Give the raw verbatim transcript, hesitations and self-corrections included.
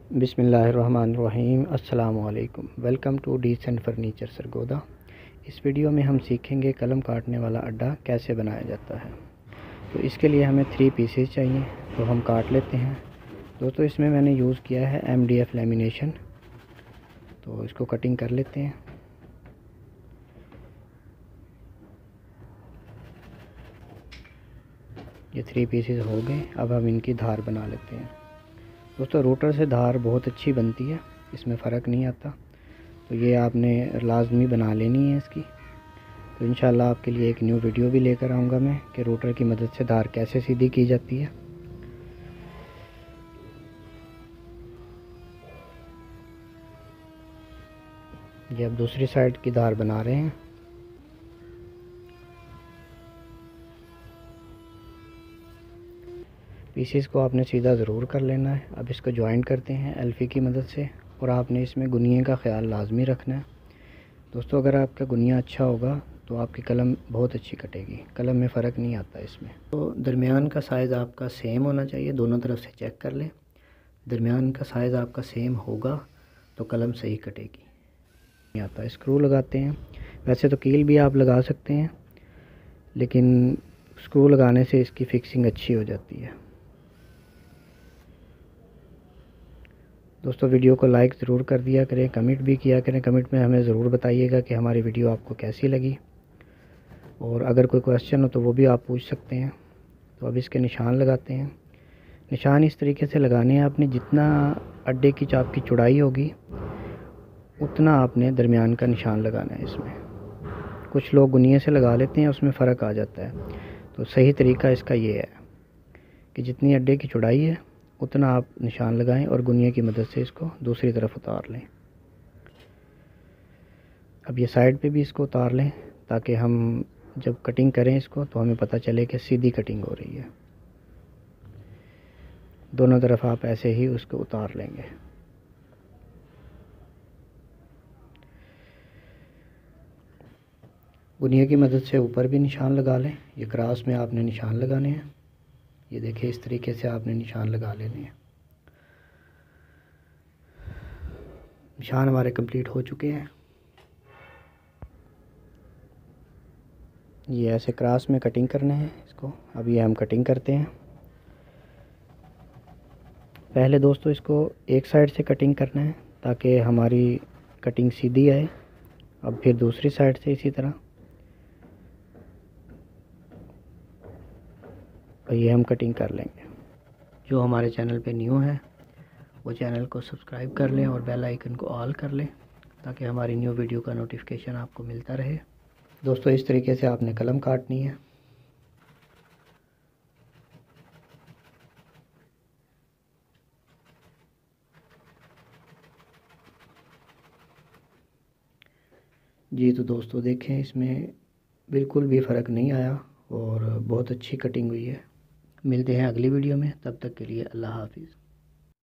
बिस्मिल्लाहिर्रहमानिर्रहीम। अस्सलामु अलैकुम। Welcome to decent furniture Sargodha. इस वीडियो में हम सीखेंगे कलम काटने वाला अड्डा कैसे बनाया जाता है। तो इसके लिए हमें थ्री पीसेस चाहिए, तो हम काट लेते हैं। दोस्तों इसमें मैंने यूज़ किया है एम डी एफ लेमिनेशन, तो इसको कटिंग कर लेते हैं। ये थ्री पीसेस हो गए। अब हम इनकी धार बना लेते हैं। दोस्तों रूटर से धार बहुत अच्छी बनती है, इसमें फ़र्क नहीं आता, तो ये आपने लाजमी बना लेनी है इसकी। तो इंशाल्लाह आपके लिए एक न्यू वीडियो भी लेकर आऊँगा मैं कि रूटर की मदद से धार कैसे सीधी की जाती है। ये अब दूसरी साइड की धार बना रहे हैं। पीसेस को आपने सीधा ज़रूर कर लेना है। अब इसको ज्वाइन करते हैं एल्फी की मदद से, और आपने इसमें गुनिये का ख्याल लाजमी रखना है। दोस्तों अगर आपका गुनिया अच्छा होगा तो आपकी कलम बहुत अच्छी कटेगी, कलम में फ़र्क नहीं आता इसमें। तो दरमियान का साइज़ आपका सेम होना चाहिए, दोनों तरफ से चेक कर लें। दरमियान का साइज़ आपका सेम होगा तो कलम सही कटेगी। नहीं आता। स्क्रू लगाते हैं। वैसे तो कील भी आप लगा सकते हैं, लेकिन स्क्रू लगाने से इसकी फिक्सिंग अच्छी हो जाती है। दोस्तों वीडियो को लाइक ज़रूर कर दिया करें, कमेंट भी किया करें। कमेंट में हमें ज़रूर बताइएगा कि हमारी वीडियो आपको कैसी लगी, और अगर कोई क्वेश्चन हो तो वो भी आप पूछ सकते हैं। तो अब इसके निशान लगाते हैं। निशान इस तरीके से लगाने हैं आपने, जितना अड्डे की चाप की चौड़ाई होगी उतना आपने दरमियान का निशान लगाना है इसमें। कुछ लोग गुनिये से लगा लेते हैं, उसमें फ़र्क आ जाता है। तो सही तरीका इसका ये है कि जितनी अड्डे की चौड़ाई है उतना आप निशान लगाएं और गुनिये की मदद से इसको दूसरी तरफ उतार लें। अब ये साइड पे भी इसको उतार लें, ताकि हम जब कटिंग करें इसको तो हमें पता चले कि सीधी कटिंग हो रही है। दोनों तरफ आप ऐसे ही उसको उतार लेंगे। गुनिये की मदद से ऊपर भी निशान लगा लें। ये क्रॉस में आपने निशान लगाने हैं। ये देखिए इस तरीके से आपने निशान लगा लेने हैं। निशान हमारे कंप्लीट हो चुके हैं। ये ऐसे क्रॉस में कटिंग करने हैं इसको। अब ये हम कटिंग करते हैं। पहले दोस्तों इसको एक साइड से कटिंग करना है ताकि हमारी कटिंग सीधी आए। अब फिर दूसरी साइड से इसी तरह, और ये हम कटिंग कर लेंगे। जो हमारे चैनल पे न्यू है वो चैनल को सब्सक्राइब कर लें और बेल आइकन को ऑल कर लें, ताकि हमारी न्यू वीडियो का नोटिफिकेशन आपको मिलता रहे। दोस्तों इस तरीके से आपने कलम काटनी है। जी तो दोस्तों देखें, इसमें बिल्कुल भी फ़र्क नहीं आया और बहुत अच्छी कटिंग हुई है। मिलते हैं अगली वीडियो में, तब तक के लिए अल्लाह हाफिज़।